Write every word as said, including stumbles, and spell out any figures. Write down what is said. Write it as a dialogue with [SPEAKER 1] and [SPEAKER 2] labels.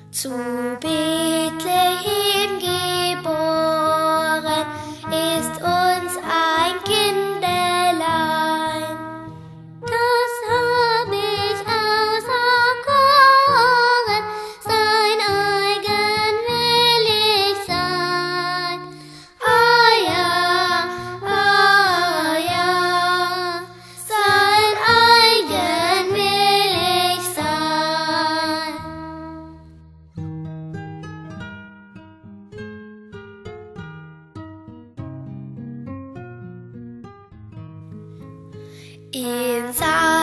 [SPEAKER 1] Zu Betlehem geboren ist uns ein Kinderlein. Das hab ich auserkoren, sein eigen will ich sein. Ah ja, ah ja, sein eigen will ich sein. In